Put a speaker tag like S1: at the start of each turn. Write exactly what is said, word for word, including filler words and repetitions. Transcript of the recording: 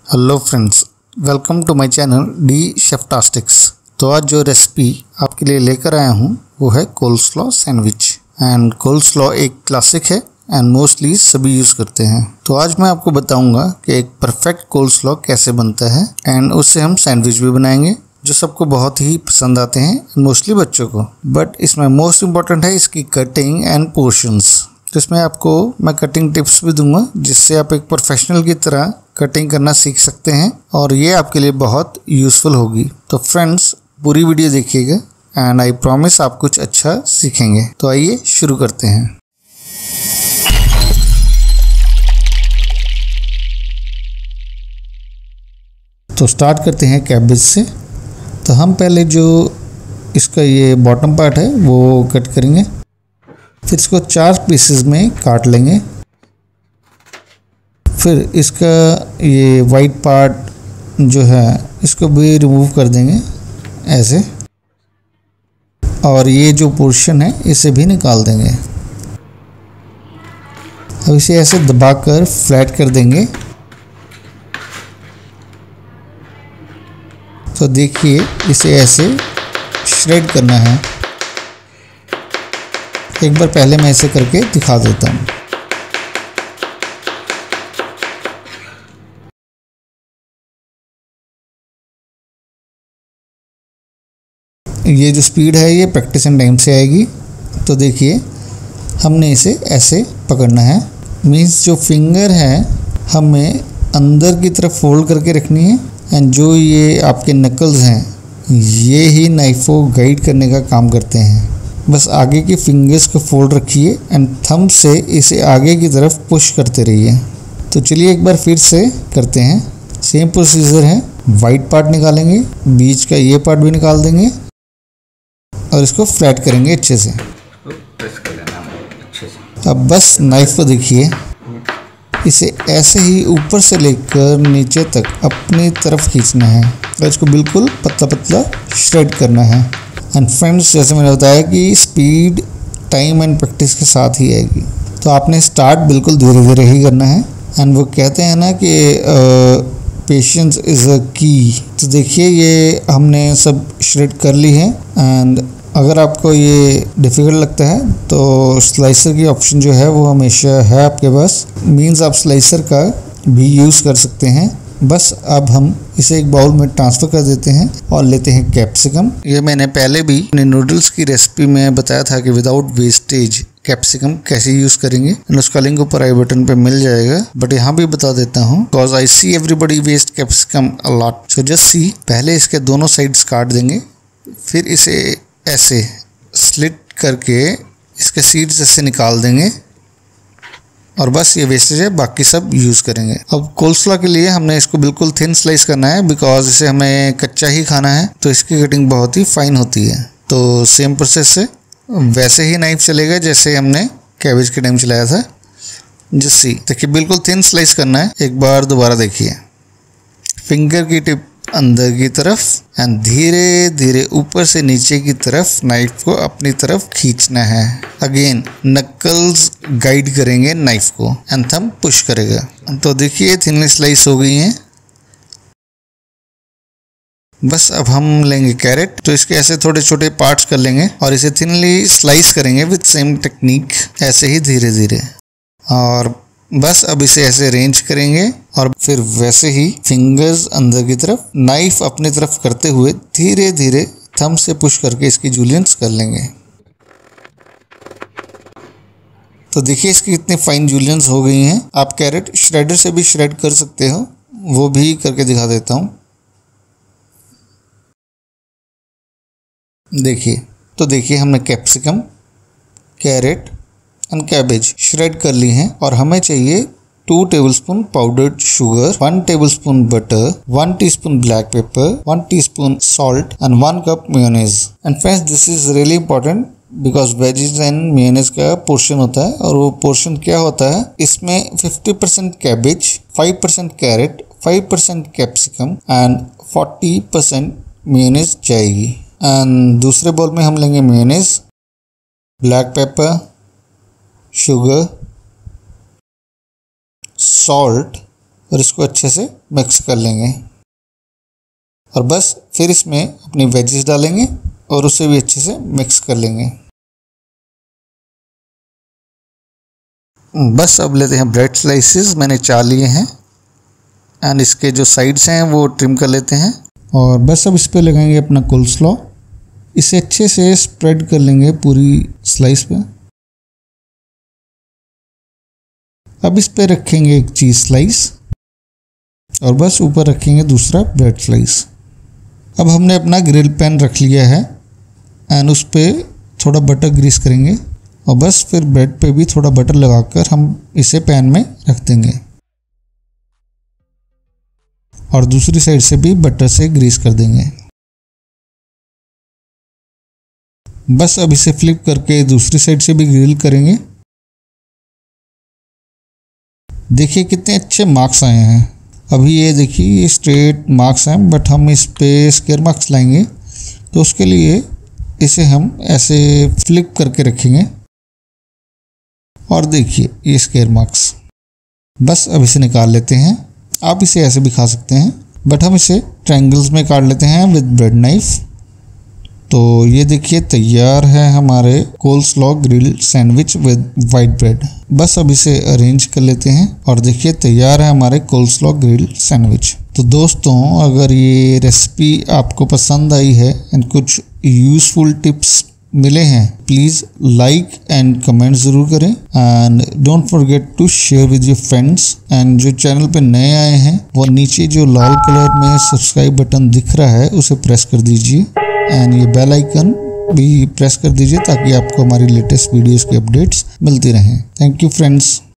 S1: Hello friends, welcome to my channel D Cheftastics. तो आज जो रेसिपी आपके लिए लेकर आया हूँ वो है कोल्स्लॉ सैंडविच। एंड कोल्स्लॉ एक क्लासिक है एंड मोस्टली सभी यूज़ करते हैं। तो आज मैं आपको बताऊंगा कि एक परफेक्ट कोल्स्लॉ कैसे बनता है एंड उससे हम सैंडविच भी बनाएंगे जो सबको बहुत ही पसंद आते हैं, मोस्टली बच्चों को। बट इसमें मोस्ट इम्पॉर्टेंट है इसकी कटिंग एंड पोर्शंस। तो इसमें आपको मैं कटिंग टिप्स भी दूंगा जिससे आप एक प्रोफेशनल की तरह कटिंग करना सीख सकते हैं और ये आपके लिए बहुत यूज़फुल होगी। तो फ्रेंड्स, पूरी वीडियो देखिएगा एंड आई प्रॉमिस आप कुछ अच्छा सीखेंगे। तो आइए शुरू करते हैं। तो स्टार्ट करते हैं कैबेज से। तो हम पहले जो इसका ये बॉटम पार्ट है वो कट करेंगे, फिर इसको चार पीसेस में काट लेंगे। फिर इसका ये वाइट पार्ट जो है इसको भी रिमूव कर देंगे ऐसे, और ये जो पोर्शन है इसे भी निकाल देंगे। अब इसे ऐसे दबाकर फ्लैट कर देंगे। तो देखिए इसे ऐसे श्रेड करना है। एक बार पहले मैं इसे करके दिखा देता हूँ। ये जो स्पीड है ये प्रैक्टिस एंड टाइम से आएगी। तो देखिए हमने इसे ऐसे पकड़ना है, मीन्स जो फिंगर है हमें अंदर की तरफ फोल्ड करके रखनी है एंड जो ये आपके नकल्स हैं ये ही नाइफ को गाइड करने का काम करते हैं। बस आगे की फिंगर्स को फोल्ड रखिए एंड थंब से इसे आगे की तरफ पुश करते रहिए। तो चलिए एक बार फिर से करते हैं। सेम प्रोसीजर है, वाइट पार्ट निकालेंगे, बीच का ये पार्ट भी निकाल देंगे और इसको फ्लैट करेंगे अच्छे से।
S2: प्रेस कर लेना अच्छे से।
S1: अब बस नाइफ को देखिए, इसे ऐसे ही ऊपर से लेकर नीचे तक अपनी तरफ खींचना है और इसको बिल्कुल पतला पतला श्रेड करना है। एंड फ्रेंड्स, जैसे मैंने बताया कि स्पीड टाइम एंड प्रैक्टिस के साथ ही आएगी। तो आपने स्टार्ट बिल्कुल धीरे धीरे ही करना है। एंड वो कहते हैं ना कि पेशेंस इज़ अ की। तो देखिए ये हमने सब श्रेड कर ली है। एंड अगर आपको ये डिफ़िकल्ट लगता है तो स्लाइसर की ऑप्शन जो है वो हमेशा है आपके पास, मीन्स आप स्लाइसर का भी यूज़ कर सकते हैं। बस अब हम इसे एक बाउल में ट्रांसफ़र कर देते हैं और लेते हैं कैप्सिकम। ये मैंने पहले भी अपने नूडल्स की रेसिपी में बताया था कि विदाउट वेस्टेज कैप्सिकम कैसे यूज़ करेंगे, एंड उसका लिंक ऊपर आई बटन पे मिल जाएगा। बट यहाँ भी बता देता हूँ because I see everybody waste capsicum a lot. So just see, पहले इसके दोनों साइड्स काट देंगे, फिर इसे ऐसे स्लिट करके इसके सीड्स ऐसे निकाल देंगे और बस ये वेस्टेज है, बाकी सब यूज़ करेंगे। अब कोल्स्लॉ के लिए हमने इसको बिल्कुल थिन स्लाइस करना है बिकॉज इसे हमें कच्चा ही खाना है, तो इसकी कटिंग बहुत ही फाइन होती है। तो सेम प्रोसेस से वैसे ही नाइफ चलेगा जैसे हमने कैबेज के टाइम चलाया था। जस्ट सी, देखिए बिल्कुल थिन स्लाइस करना है। एक बार दोबारा देखिए, फिंगर की टिप अंदर की तरफ एंड धीरे धीरे ऊपर से नीचे की तरफ नाइफ को अपनी तरफ खींचना है। अगेन नकल्स गाइड करेंगे नाइफ को एंड थंब पुश करेगा। तो देखिए थिनली स्लाइस हो गई हैं। बस अब हम लेंगे कैरेट। तो इसके ऐसे थोड़े छोटे पार्ट्स कर लेंगे और इसे थिनली स्लाइस करेंगे विद सेम टेक्निक, ऐसे ही धीरे धीरे। और बस अब इसे ऐसे अरेंज करेंगे और फिर वैसे ही फिंगर्स अंदर की तरफ, नाइफ अपनी तरफ करते हुए धीरे धीरे थंब से पुश करके इसकी जूलियंस कर लेंगे। तो देखिए इसकी कितनी फाइन जूलियंस हो गई हैं। आप कैरेट श्रेडर से भी श्रेड कर सकते हो, वो भी करके दिखा देता हूँ। देखिए, तो देखिए हमने capsicum, carrot and cabbage shred कर ली हैं और हमें चाहिए two tablespoon powdered sugar, one tablespoon butter, one teaspoon black pepper, one teaspoon salt and one cup mayonnaise. And friends, this is really important because veggies and mayonnaise का portion होता है और वो पोर्शन क्या होता है, इसमें fifty percent cabbage, five percent carrot, five percent capsicum and forty percent mayonnaise जाएगी। एंड दूसरे बाउल में हम लेंगे mayonnaise, black pepper, sugar, salt, और इसको अच्छे से मिक्स कर लेंगे। और बस फिर इसमें अपनी वेजेस डालेंगे और उसे भी अच्छे से मिक्स कर लेंगे। बस अब लेते हैं ब्रेड स्लाइसेस, मैंने चार लिए हैं एंड इसके जो साइड्स हैं वो ट्रिम कर लेते हैं। और बस अब इस पे लगाएंगे अपना कोल्स्लॉ, इसे अच्छे से स्प्रेड कर लेंगे पूरी स्लाइस पे। अब इस पे रखेंगे एक चीज़ स्लाइस और बस ऊपर रखेंगे दूसरा ब्रेड स्लाइस। अब हमने अपना ग्रिल पैन रख लिया है एंड उस पर थोड़ा बटर ग्रीस करेंगे और बस फिर ब्रेड पे भी थोड़ा बटर लगाकर हम इसे पैन में रख देंगे और दूसरी साइड से भी बटर से ग्रीस कर देंगे। बस अब इसे फ्लिप करके दूसरी साइड से भी ग्रिल करेंगे। देखिए कितने अच्छे मार्क्स आए हैं। अभी ये देखिए ये स्ट्रेट मार्क्स हैं, बट हम इस पे स्क्वायर मार्क्स लाएंगे तो उसके लिए इसे हम ऐसे फ्लिप करके रखेंगे और देखिए ये स्क्वायर मार्क्स। बस अब इसे निकाल लेते हैं। आप इसे ऐसे भी खा सकते हैं, बट हम इसे ट्रायंगल्स में काट लेते हैं विद ब्रेड नाइफ। तो ये देखिए तैयार है हमारे coleslaw grilled sandwich with white bread. बस अब इसे अरेंज कर लेते हैं और देखिए तैयार है हमारे कोल्स्लॉ ग्रिल्ड सैंडविच। तो दोस्तों अगर ये रेसिपी आपको पसंद आई है एंड कुछ यूज़फुल टिप्स मिले हैं, प्लीज़ लाइक एंड कमेंट ज़रूर करें and don't forget to share with your friends. And जो चैनल पे नए आए हैं वो नीचे जो लाल कलर में सब्सक्राइब बटन दिख रहा है उसे प्रेस कर दीजिए एंड ये बेल आइकन भी प्रेस कर दीजिए ताकि आपको हमारी लेटेस्ट वीडियोस की अपडेट्स मिलती रहें। Thank you friends.